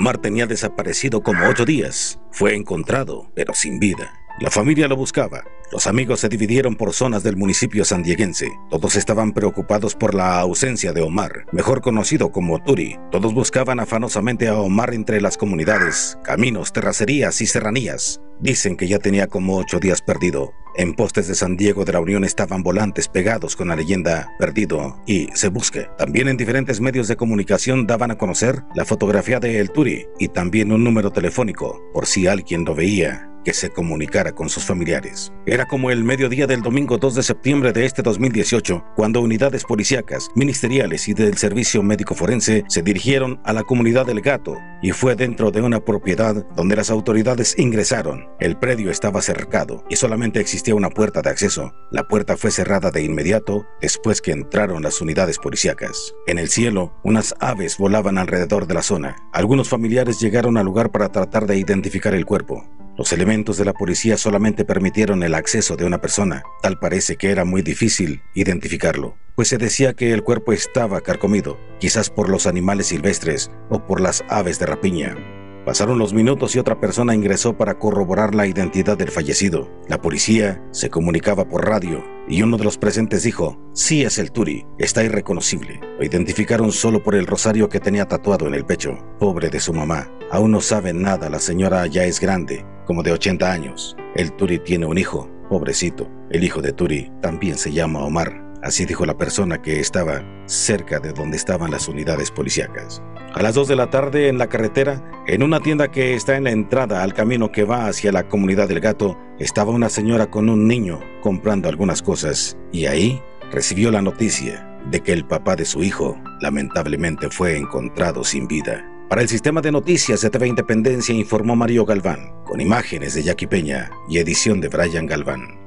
Omar tenía desaparecido como 8 días. Fue encontrado, pero sin vida. La familia lo buscaba. Los amigos se dividieron por zonas del municipio sandieguense. Todos estaban preocupados por la ausencia de Omar, mejor conocido como Turi. Todos buscaban afanosamente a Omar entre las comunidades, caminos, terracerías y serranías. Dicen que ya tenía como 8 días perdido. En postes de San Diego de la Unión estaban volantes pegados con la leyenda "Perdido" y "Se busque". También en diferentes medios de comunicación daban a conocer la fotografía de El Turi y también un número telefónico, por si alguien lo veía, que se comunicara con sus familiares. Era como el mediodía del domingo 2 de septiembre de este 2018, cuando unidades policíacas, ministeriales y del Servicio Médico Forense se dirigieron a la comunidad del Gato, y fue dentro de una propiedad donde las autoridades ingresaron. El predio estaba cercado y solamente existía una puerta de acceso. La puerta fue cerrada de inmediato después que entraron las unidades policíacas. En el cielo, unas aves volaban alrededor de la zona. Algunos familiares llegaron al lugar para tratar de identificar el cuerpo. Los elementos de la policía solamente permitieron el acceso de una persona. Tal parece que era muy difícil identificarlo, pues se decía que el cuerpo estaba carcomido, quizás por los animales silvestres o por las aves de rapiña. Pasaron los minutos y otra persona ingresó para corroborar la identidad del fallecido. La policía se comunicaba por radio y uno de los presentes dijo: "Sí, es el Turi, está irreconocible". Lo identificaron solo por el rosario que tenía tatuado en el pecho. Pobre de su mamá, aún no sabe nada, la señora ya es grande, como de 80 años. El Turi tiene un hijo, pobrecito. El hijo de Turi también se llama Omar. Así dijo la persona que estaba cerca de donde estaban las unidades policíacas. A las 2 de la tarde, en la carretera, en una tienda que está en la entrada al camino que va hacia la comunidad del Gato, estaba una señora con un niño comprando algunas cosas, y ahí recibió la noticia de que el papá de su hijo lamentablemente fue encontrado sin vida. Para el sistema de noticias de TV Independencia informó Mario Galván, con imágenes de Jackie Peña y edición de Brian Galván.